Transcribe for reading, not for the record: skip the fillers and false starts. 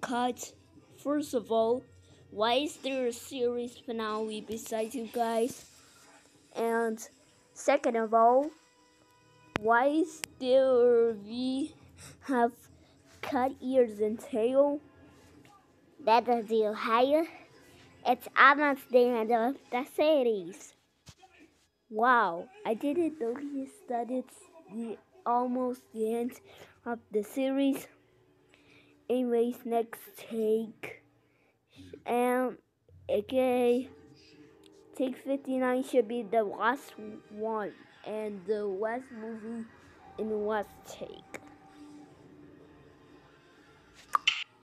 TVOKids. First of all, why is there a series finale besides you guys? And second of all, why still we have cat ears and tail? That is your hair. It's almost the end of the series. Wow, I didn't notice that it's almost the end of the series. Anyways, next take. Okay, take 59 should be the last one, and the last movie in the last take.